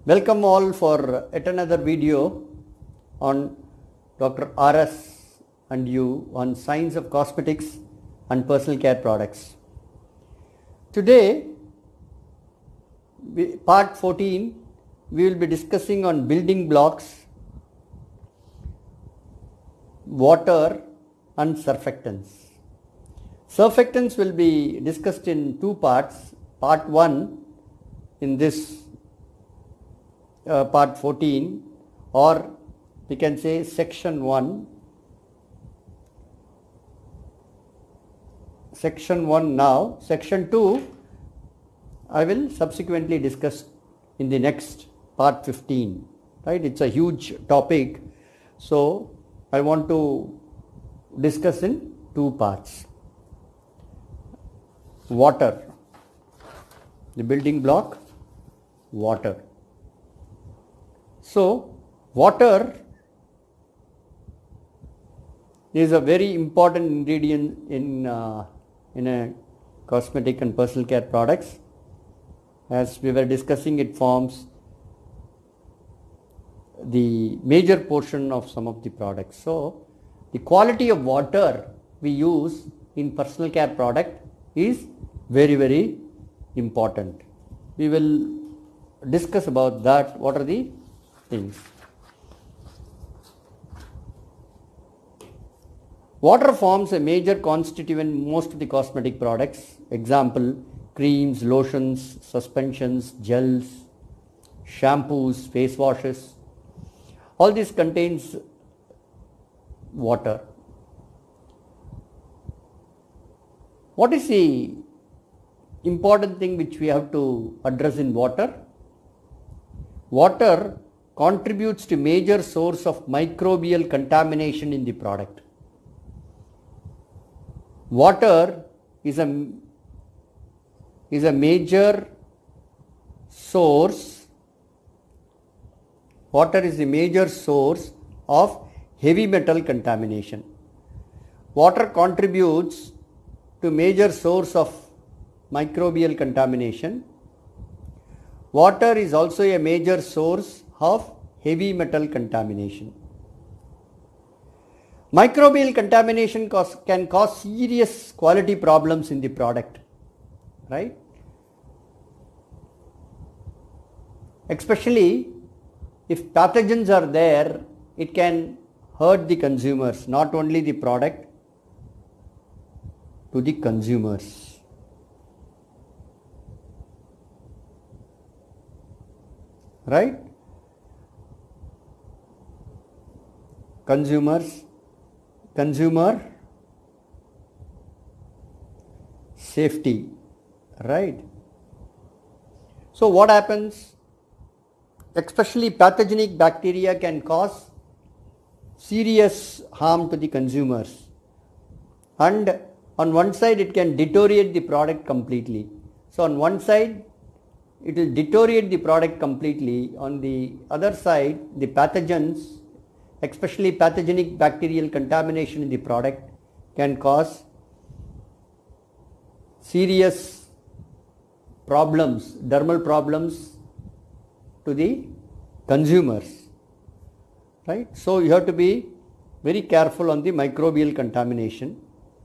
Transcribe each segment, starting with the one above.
Welcome all for yet another video on Dr. RS and you on science of cosmetics and personal care products. Today, part 14, we will be discussing on building blocks, water and surfactants. Surfactants will be discussed in two parts. Part 1 in this part 14, or we can say section 1. Section 1 now. Section 2 I will subsequently discuss in the next part 15. Right? It's a huge topic. So I want to discuss in two parts. Water. The building block, water. So, water is a very important ingredient in a cosmetic and personal care products. As we were discussing, it forms the major portion of some of the products. So, the quality of water we use in personal care product is very, very important. We will discuss about that. What are the things? Water forms a major constituent in most of the cosmetic products. Example, creams, lotions, suspensions, gels, shampoos, face washes. All this contains water. What is the important thing which we have to address in water? Water contributes to major source of microbial contamination in the product. Water is a major source. Water is the major source of heavy metal contamination. Water contributes to major source of microbial contamination. Water is also a major source of heavy metal contamination. Microbial contamination can cause serious quality problems in the product, right? Especially if pathogens are there, it can hurt the consumers, not only the product, to the consumers. Right? Consumer safety, right? So what happens? Especially pathogenic bacteria can cause serious harm to the consumers, and on one side it can deteriorate the product completely. So on one side it will deteriorate the product completely. On the other side, the pathogens, especially pathogenic bacterial contamination in the product, can cause serious problems, dermal problems to the consumers. Right? So you have to be very careful on the microbial contamination.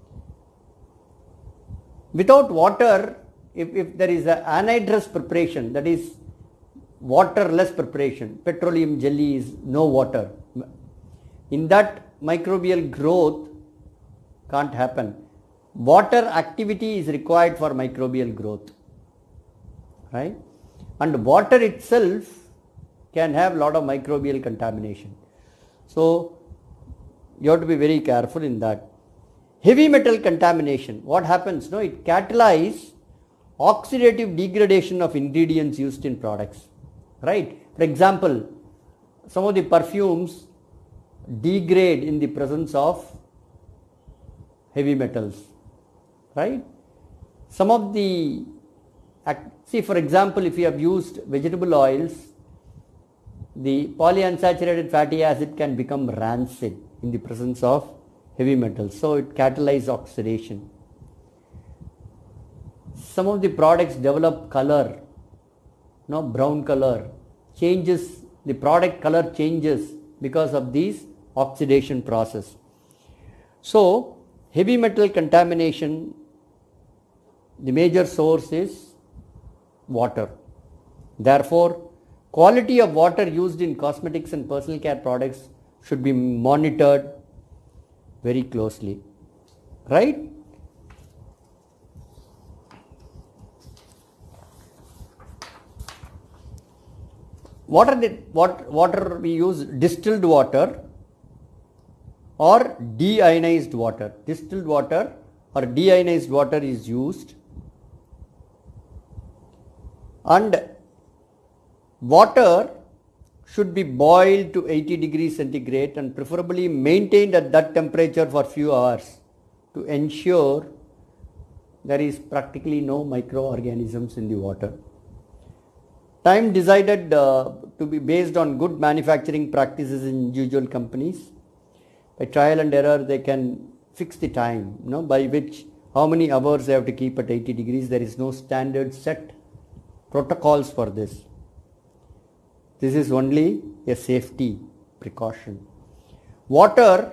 Without water, if there is an anhydrous preparation, that is waterless preparation, petroleum jelly is no water. In that, microbial growth can't happen. Water activity is required for microbial growth, right? And water itself can have a lot of microbial contamination. So you have to be very careful in that. Heavy metal contamination, what happens? No, it catalyzes oxidative degradation of ingredients used in products, right? For example, some of the perfumes degrade in the presence of heavy metals, right? Some of the, see for example, if you have used vegetable oils, the polyunsaturated fatty acid can become rancid in the presence of heavy metals, so it catalyzes oxidation. Some of the products develop color, brown color, changes, the product color changes because of these oxidation process. So heavy metal contamination, the major source is water. Therefore, quality of water used in cosmetics and personal care products should be monitored very closely, right? What water we use? Distilled water or deionized water. Distilled water or deionized water is used, and water should be boiled to 80 degrees centigrade and preferably maintained at that temperature for few hours to ensure there is practically no microorganisms in the water. Time decided to be based on good manufacturing practices in individual companies. By trial and error they can fix the time, by which how many hours they have to keep at 80 degrees. There is no standard set protocols for this. This is only a safety precaution. Water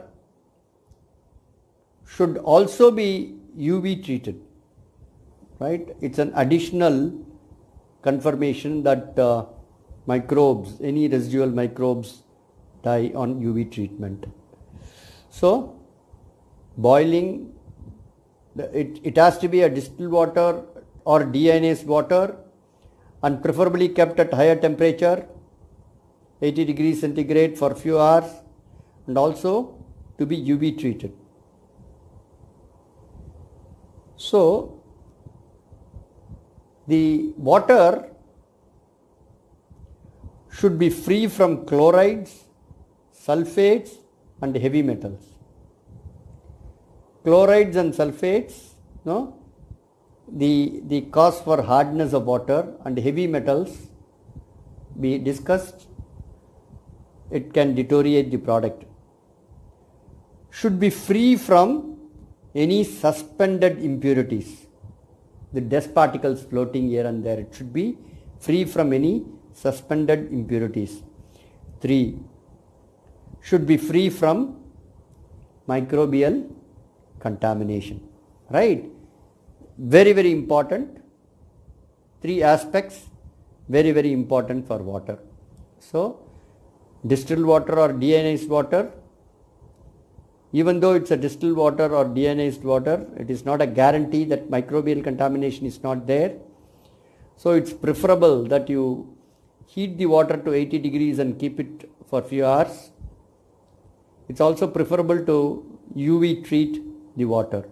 should also be UV treated, right? It's an additional confirmation that microbes, any residual microbes die on UV treatment. So boiling, it has to be a distilled water or deionized water and preferably kept at higher temperature, 80 degrees centigrade for few hours, and also to be UV treated. So the water should be free from chlorides, sulfates and heavy metals. Chlorides and sulfates, the cause for hardness of water, and heavy metals we discussed, it can deteriorate the product. Should be free from any suspended impurities, the dust particles floating here and there. It should be free from any suspended impurities. 3. Should be free from microbial contamination, right? Very, very important. 3 aspects, very, very important for water. So distilled water or deionized water, even though it's a distilled water or deionized water, it is not a guarantee that microbial contamination is not there. So it's preferable that you heat the water to 80 degrees and keep it for few hours. It's also preferable to UV treat the water.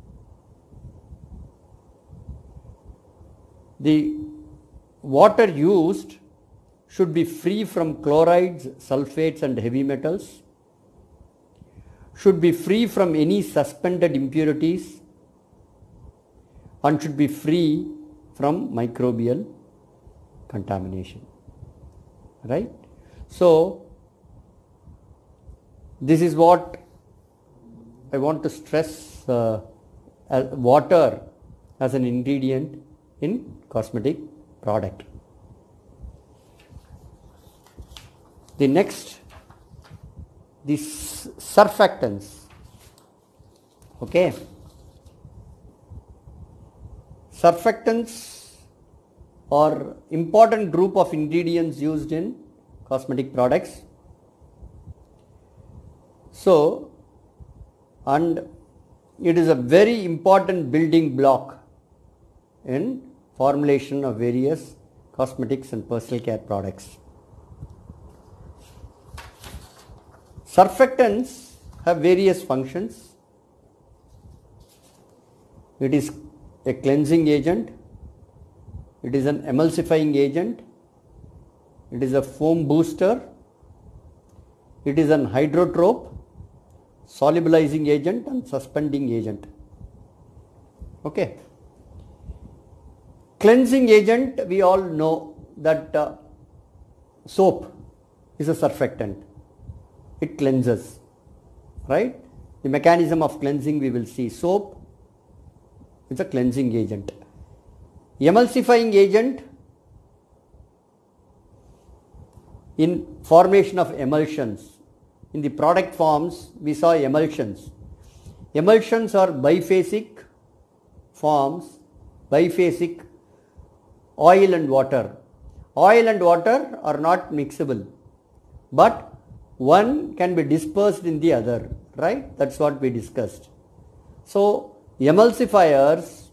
The water used should be free from chlorides, sulfates and heavy metals. Should be free from any suspended impurities and should be free from microbial contamination, right? So this is what I want to stress, water as an ingredient in cosmetic product. The next, the surfactants. Okay, surfactants are important group of ingredients used in cosmetic products. So, and it is a very important building block in formulation of various cosmetics and personal care products. Surfactants have various functions. It is a cleansing agent, it is an emulsifying agent, it is a foam booster, it is an hydrotrope, solubilizing agent and suspending agent. Okay. Cleansing agent, we all know that soap is a surfactant. It cleanses, right? The mechanism of cleansing we will see. Soap is a cleansing agent. Emulsifying agent, in formation of emulsions. In the product forms, we saw emulsions. Emulsions are biphasic forms, biphasic oil and water. Oil and water are not mixable, but one can be dispersed in the other, right? That's what we discussed. So, emulsifiers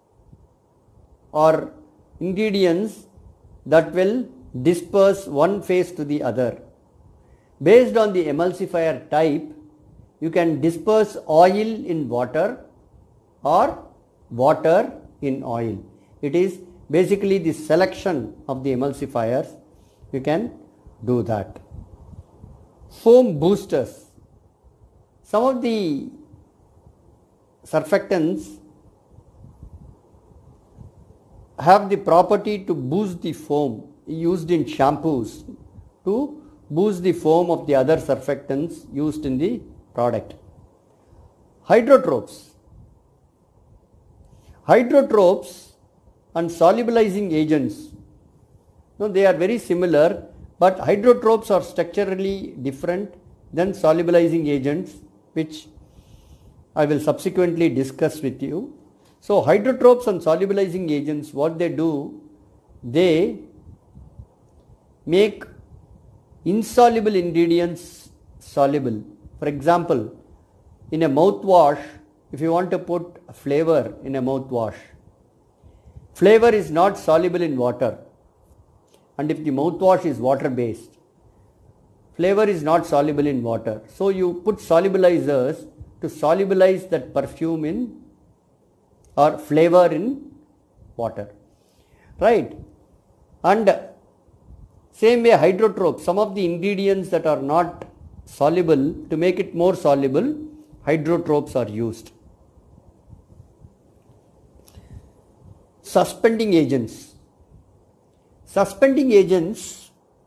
are ingredients that will disperse one phase to the other. Based on the emulsifier type, you can disperse oil in water or water in oil. It is basically the selection of the emulsifiers. You can do that. Foam boosters. Some of the surfactants have the property to boost the foam, used in shampoos to boost the foam of the other surfactants used in the product. Hydrotrophs. Hydrotrophs and solubilizing agents, no, they are very similar, but hydrotrophs are structurally different than solubilizing agents, which I will subsequently discuss with you. So, hydrotrophs and solubilizing agents, what they do, they make insoluble ingredients soluble. For example, in a mouthwash, if you want to put flavor in a mouthwash, flavor is not soluble in water, and if the mouthwash is water based, flavor is not soluble in water. So, you put solubilizers to solubilize that perfume in or flavor in water, right? And same way hydrotrophs, some of the ingredients that are not soluble, to make it more soluble, hydrotrophs are used. Suspending agents. Suspending agents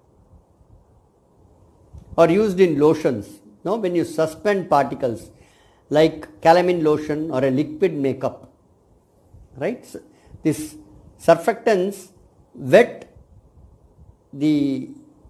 are used in lotions. No, when you suspend particles like calamine lotion or a liquid makeup, right? So this surfactants wet the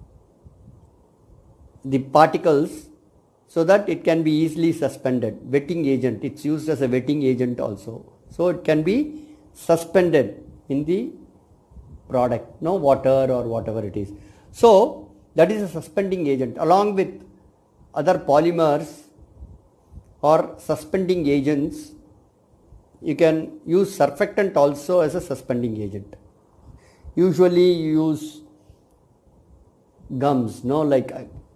particles so that it can be easily suspended. Wetting agent, it's used as a wetting agent also. So it can be suspended in the product, no, water or whatever it is. So that is a suspending agent. Along with other polymers or suspending agents, you can use surfactant also as a suspending agent. Usually you use gums, no, like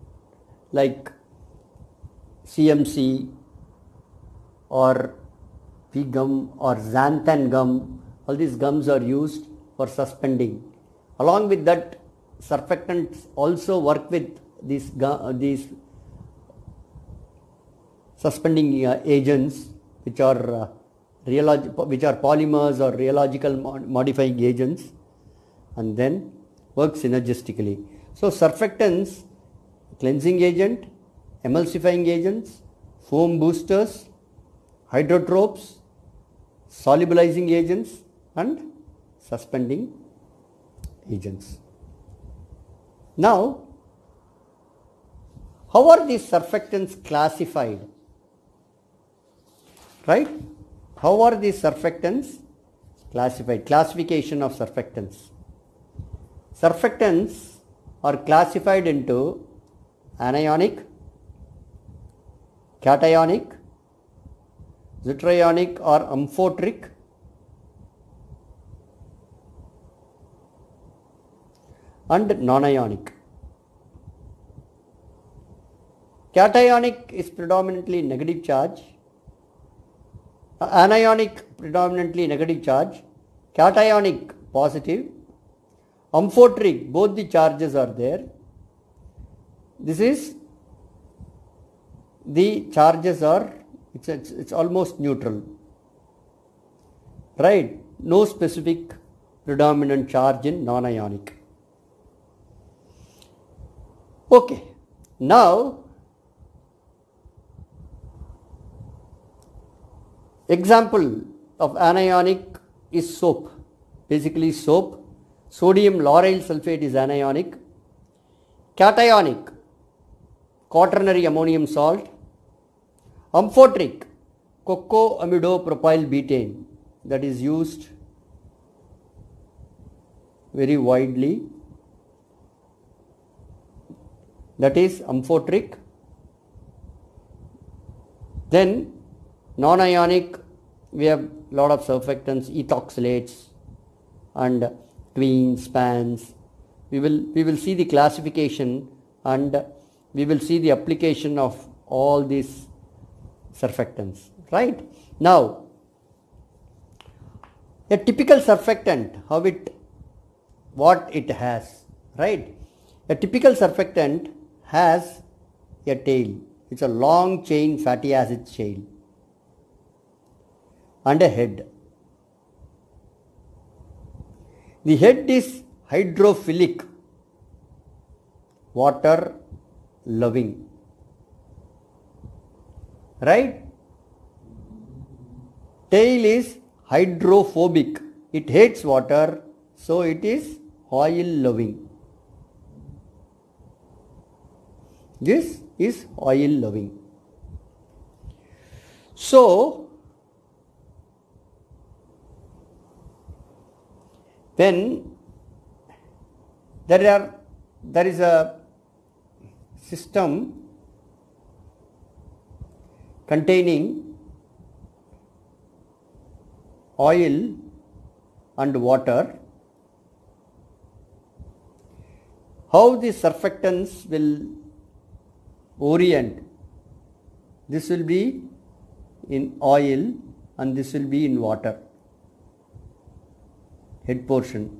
CMC or pea gum or xanthan gum. All these gums are used for suspending. Along with that, surfactants also work with these suspending agents, which are polymers or rheological modifying agents, and then work synergistically. So surfactants, cleansing agent, emulsifying agents, foam boosters, hydrotrophs, solubilizing agents, and suspending agents. Now, how are these surfactants classified? Right? How are these surfactants classified? Classification of surfactants. Surfactants are classified into anionic, cationic, zwitterionic or amphoteric, and non-ionic. Cationic is predominantly negative charge, anionic predominantly negative charge, cationic positive, amphoteric both the charges are there. This is the charges are, it's almost neutral, right? No specific predominant charge in non-ionic. Okay, now example of anionic is soap. Basically soap. Sodium lauryl sulfate is anionic. cationic, quaternary ammonium salt. Amphoteric, cocoamidopropyl betaine, that is used very widely. That is amphoteric. Then non-ionic, we have lot of surfactants, ethoxylates and tweens, spans. We will see the classification and we will see the application of all these surfactants, right? Now, a typical surfactant, what it has, right? A typical surfactant has a tail. It's a long chain fatty acid chain and a head. The head is hydrophilic, water loving, right? Tail is hydrophobic, it hates water, so it is oil loving. This is oil loving. So, then there is a system containing oil and water. How the surfactants will orient? This will be in oil and this will be in water, head portion.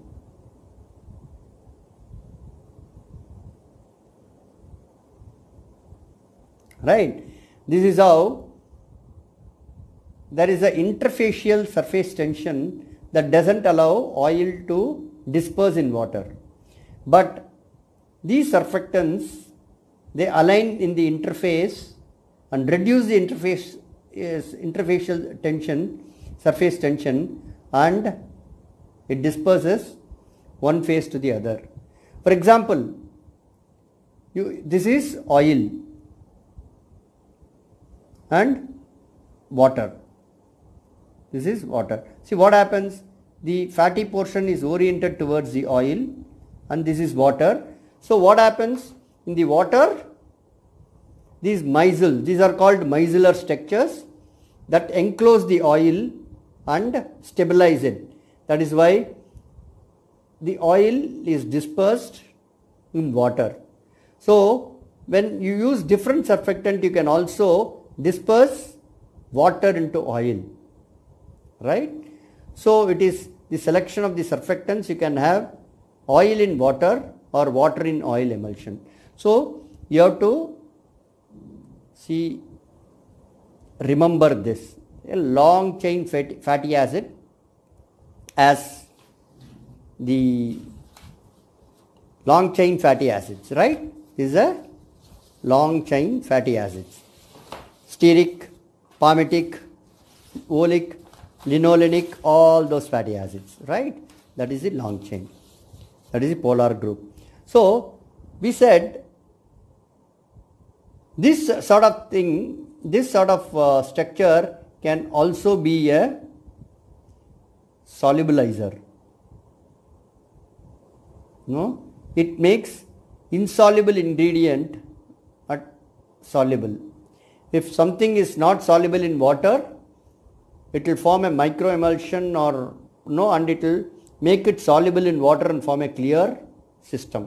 Right? This is how there is an interfacial surface tension that doesn't allow oil to disperse in water. But these surfactants, they align in the interface and reduce the interfacial tension, surface tension, and it disperses one phase to the other. For example, this is oil and water. This is water. See what happens? The fatty portion is oriented towards the oil and this is water. So what happens? In the water, these are called micellar structures that enclose the oil and stabilize it. That is why the oil is dispersed in water. So when you use different surfactant, you can also disperse water into oil, right? So it is the selection of the surfactants. You can have oil in water or water in oil emulsion. So you have to remember this, a long chain fatty acid as the long chain fatty acids, right? This is a long chain fatty acids. Stearic, palmitic, oleic, linolenic, all those fatty acids, right? That is the long chain. That is the polar group. So we said this sort of thing, this sort of structure can also be a solubilizer. No, it makes insoluble ingredient soluble. If something is not soluble in water, it will form a microemulsion and it will make it soluble in water and form a clear system.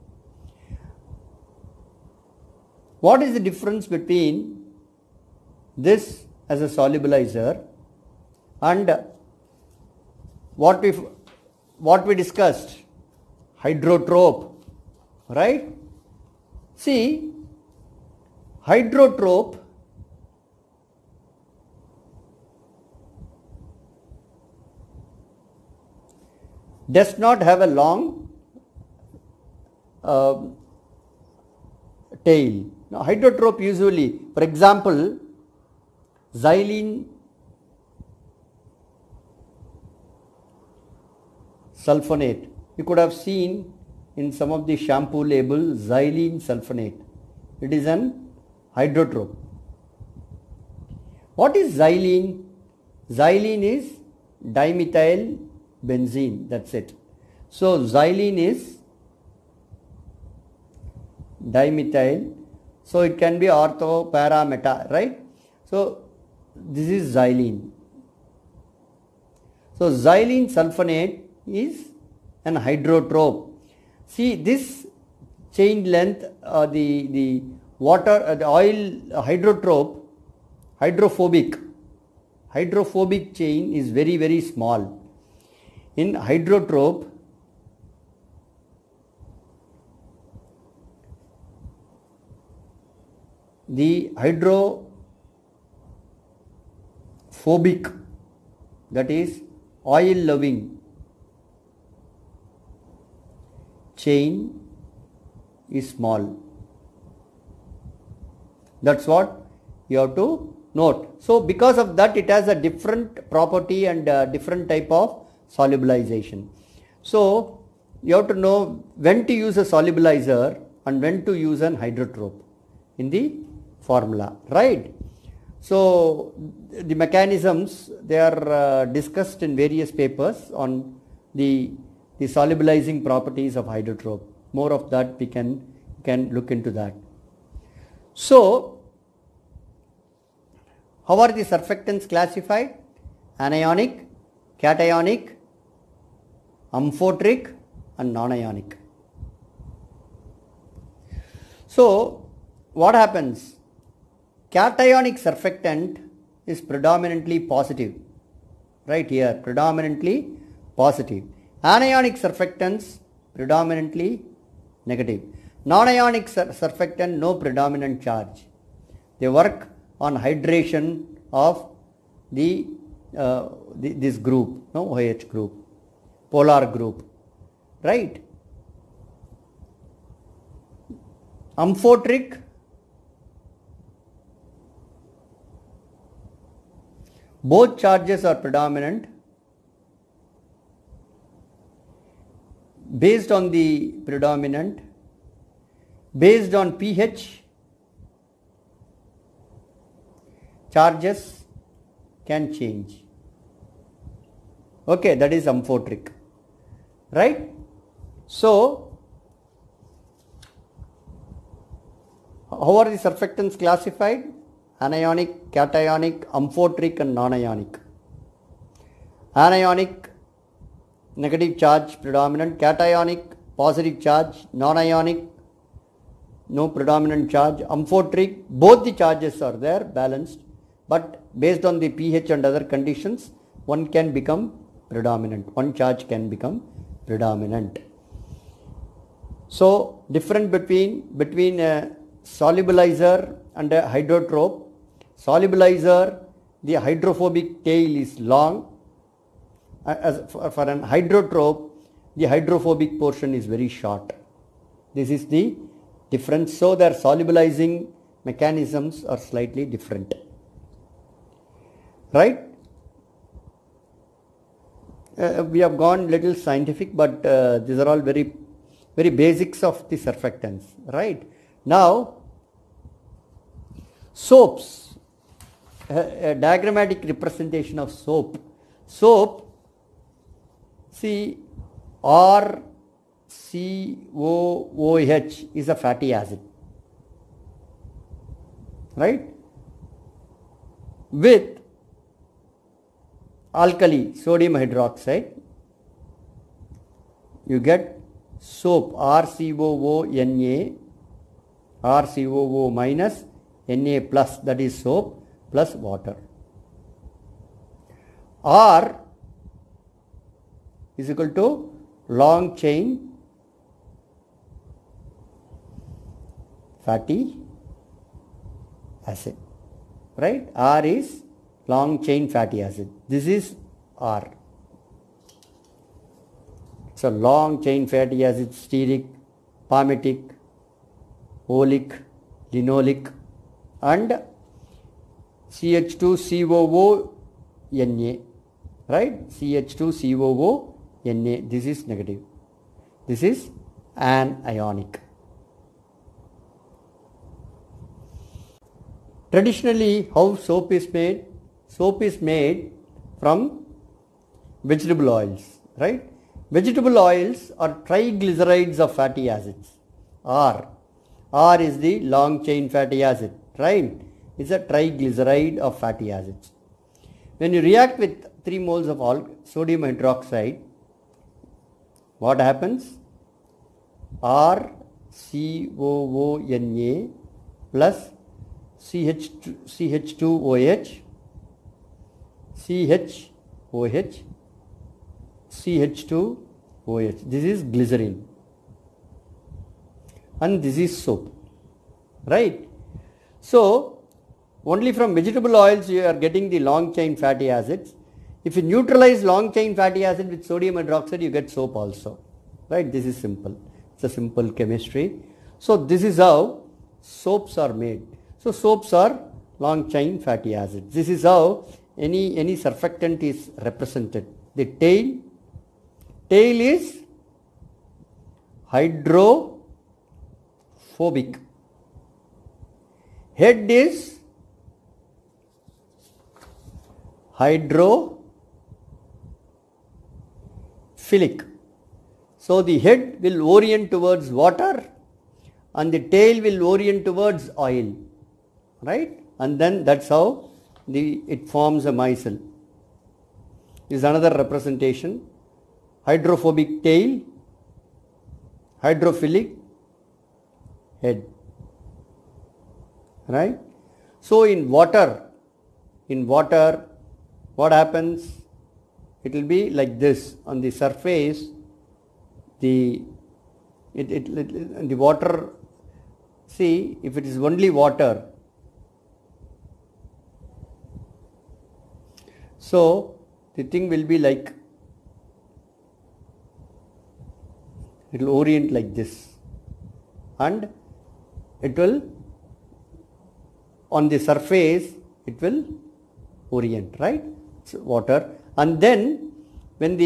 What is the difference between this as a solubilizer and what we discussed, hydrotrope, right? See, hydrotrope does not have a long tail. Now, hydrotrope usually, for example, xylene sulfonate, you could have seen in some of the shampoo label xylene sulfonate. It is an hydrotrope. What is xylene? Xylene is dimethyl benzene, that's it. So xylene is dimethyl, so it can be ortho, para, meta, right? So this is xylene. So xylene sulfonate is an hydrotrope. See this chain length, the water, the oil hydrophobic chain is very, very small. In hydrotrope, the hydrophobic, that is oil loving chain is small. That's what you have to note. So because of that, it has a different property and different type of solubilization. So you have to know when to use a solubilizer and when to use an hydrotrope in the formula, right? So the mechanisms, they are discussed in various papers on the solubilizing properties of hydrotrope. More of that we can look into that. So how are the surfactants classified? Anionic, cationic, amphoteric and non-ionic. So what happens? Cationic surfactant is predominantly positive, right here, predominantly positive. Anionic surfactants predominantly negative. Non-ionic surfactant, no predominant charge. They work on hydration of this group, no OH group, polar group, right? Amphoteric, both charges are predominant. Based on the predominant, based on pH, charges can change. Okay, that is amphoteric, right? So how are the surfactants classified? Anionic, cationic, amphoteric and non-ionic. Anionic, negative charge predominant. Cationic, positive charge. Non-ionic, no predominant charge. Amphoteric, both the charges are there, balanced, but based on the pH and other conditions, one can become predominant, one charge can become predominant. So difference between a solubilizer and a hydrotrope. Solubilizer, the hydrophobic tail is long. As for an hydrotrope, the hydrophobic portion is very short. This is the difference. So their solubilizing mechanisms are slightly different, right? We have gone little scientific, but these are all very basics of the surfactants, right? Now soaps, a diagrammatic representation of soap. Soap, see, RCOOH is a fatty acid, right? With alkali, sodium hydroxide, you get soap, RCOONA, RCOO minus Na plus, that is soap, plus water. R is equal to long chain fatty acid, right? R is long chain fatty acid. This is R. So long chain fatty acid, stearic, palmitic, oleic, linoleic and CH2COO-Na, right? CH2COO-Na, this is negative, this is anionic. Traditionally, how soap is made? Soap is made from vegetable oils, right? Vegetable oils are triglycerides of fatty acids. R is the long chain fatty acid, right? It's a triglyceride of fatty acids. When you react with 3 moles of sodium hydroxide, what happens? RCOONA plus CH2OH, CHOH, CH2OH. This is glycerin. And this is soap, right? So, only from vegetable oils you are getting the long chain fatty acids. If you neutralize long chain fatty acid with sodium hydroxide, you get soap also, right? This is simple. It's a simple chemistry. So, this is how soaps are made. So, soaps are long chain fatty acids. This is how any surfactant is represented. The tail is hydrophobic. Head is hydrophilic. So, the head will orient towards water and the tail will orient towards oil, right? And then that's how it forms a micelle. This is another representation. Hydrophobic tail, hydrophilic head, right? So, in water, what happens? It will be like this. On the surface, the water, see, if it is only water, so the thing will be like, it will orient like this, and it will, on the surface, it will orient, right? So water, and then when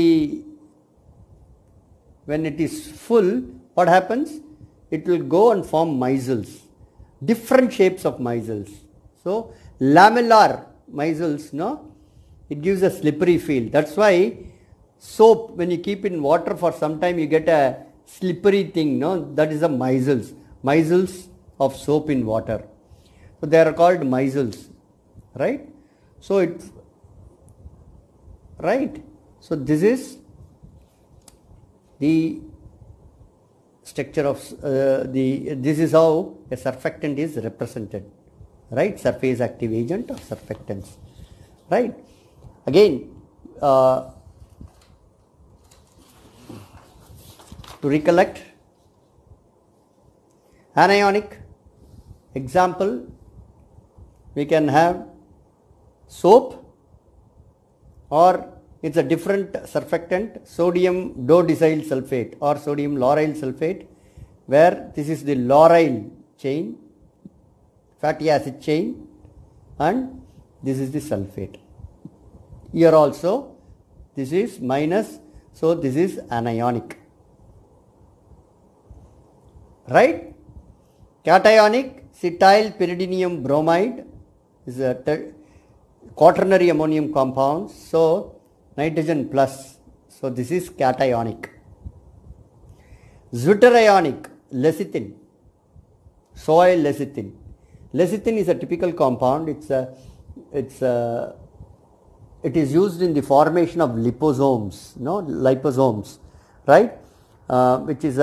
it is full, what happens? It will go and form micelles, different shapes of micelles. So lamellar micelles, no? It gives a slippery feel. That's why soap, when you keep in water for some time, you get a slippery thing, no? That is a micelles of soap in water. So they are called micelles, right? So So this is the structure of this is how a surfactant is represented, right? Surface active agent or surfactants, right? Again, to recollect, anionic example, we can have soap, or it's a different surfactant, sodium dodecyl sulfate or sodium lauryl sulfate, where this is the lauryl chain, fatty acid chain, and this is the sulfate. Here also this is minus, so this is anionic, right? Cationic, cetyl pyridinium bromide is a quaternary ammonium compound, so nitrogen plus, so this is cationic. Zwitterionic, lecithin, soil lecithin. Lecithin is a typical compound. It is used in the formation of liposomes, liposomes, right? Which is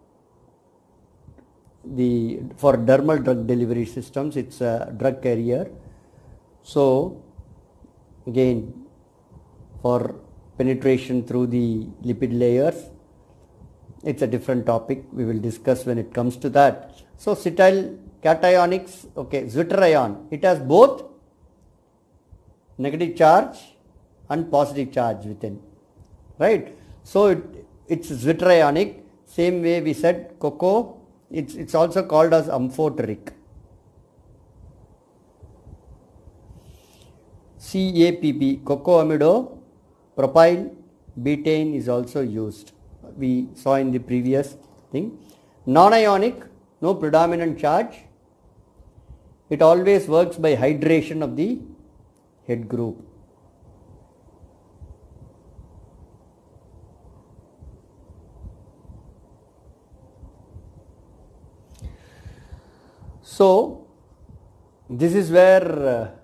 for dermal drug delivery systems, it's a drug carrier. So again, for penetration through the lipid layers, it's a different topic we will discuss when it comes to that. So cetyl cationics, okay, zwitterion, it has both negative charge and positive charge within, right? So it's zwitterionic. Same way we said cocoa, it's also called as amphoteric. CAPP, cocoamido propyl betaine is also used. We saw in the previous thing. Non-ionic, no predominant charge. It always works by hydration of the head group. So, this is where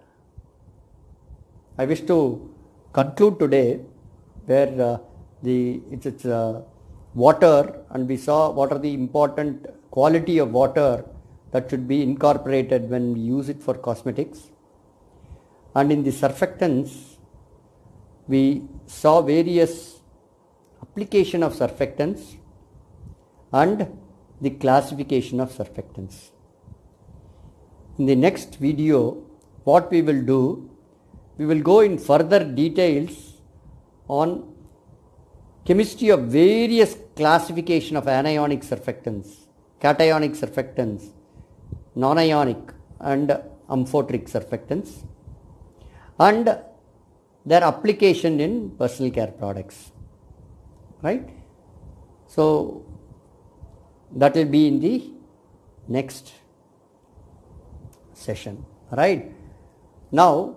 I wish to conclude today, where it's water, and we saw what are the important quality of water that should be incorporated when we use it for cosmetics. And in the surfactants, we saw various application of surfactants and the classification of surfactants. In the next video, what we will do, we will go in further details on chemistry of various classification of anionic surfactants, cationic surfactants, non-ionic and amphoteric surfactants, and their application in personal care products, right? So that will be in the next session, right? Now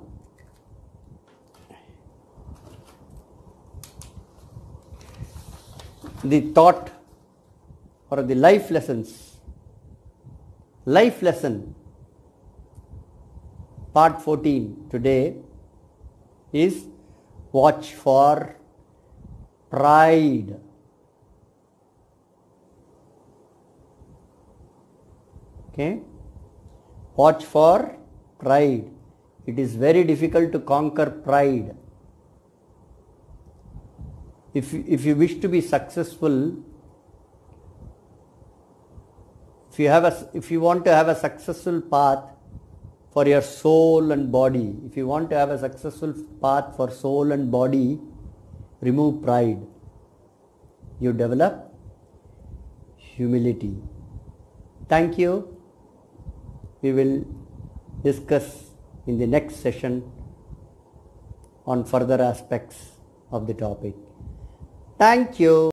the thought or the life lessons, life lesson part 14 today is watch for pride. Okay, watch for pride. It is very difficult to conquer pride. If you wish to be successful, if you want to have a successful path for your soul and body, if you want to have a successful path for soul and body, remove pride. You develop humility. Thank you. We will discuss in the next session on further aspects of the topic. Thank you.